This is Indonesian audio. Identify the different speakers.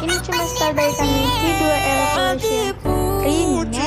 Speaker 1: Ini cuma style dari kami, P2 Elevation Remix.